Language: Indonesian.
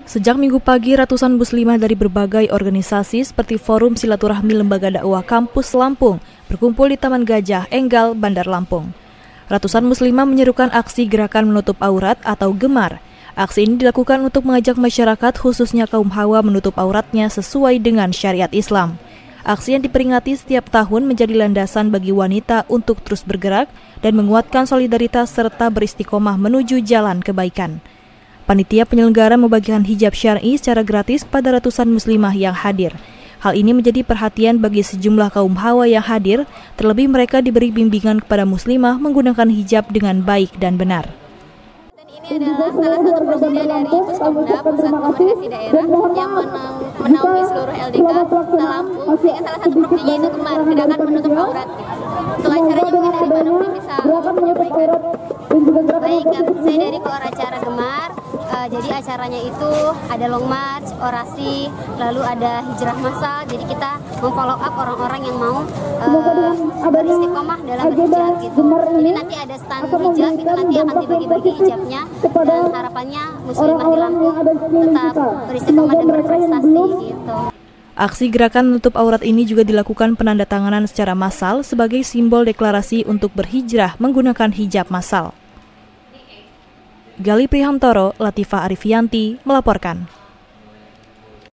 Sejak Minggu pagi, ratusan muslimah dari berbagai organisasi seperti Forum Silaturahmi Lembaga Dakwah Kampus Lampung berkumpul di Taman Gajah, Enggal, Bandar Lampung. Ratusan muslimah menyerukan aksi gerakan menutup aurat atau gemar. Aksi ini dilakukan untuk mengajak masyarakat, khususnya kaum hawa, menutup auratnya sesuai dengan syariat Islam. Aksi yang diperingati setiap tahun menjadi landasan bagi wanita untuk terus bergerak dan menguatkan solidaritas serta beristiqomah menuju jalan kebaikan. Panitia penyelenggara membagikan hijab syar'i secara gratis kepada ratusan muslimah yang hadir. Hal ini menjadi perhatian bagi sejumlah kaum hawa yang hadir, terlebih mereka diberi bimbingan kepada muslimah menggunakan hijab dengan baik dan benar. Ini adalah salah satu program dari Puskomda, Pusat Komunikasi Daerah, yang menaungi seluruh LDK Lampung, sehingga salah satu programnya itu gemar, gerakan menutup aurat. Untuk acaranya mungkin dari mana belum bisa menyampaikan. Baik, saya dari keluar acara gemar. Jadi acaranya itu ada long march, orasi, lalu ada hijrah massal. Jadi kita memfollow up orang-orang yang mau beristiqomah dalam berhijab gitu. Jadi nanti ada stand hijab, itu nanti akan dibagi-bagi hijabnya, dan harapannya muslimah di Lampung tetap beristiqomah dan berprestasi gitu. Aksi gerakan menutup aurat ini juga dilakukan penandatanganan secara massal sebagai simbol deklarasi untuk berhijrah menggunakan hijab massal. Gali Prihantoro, Latifah Arifianti melaporkan.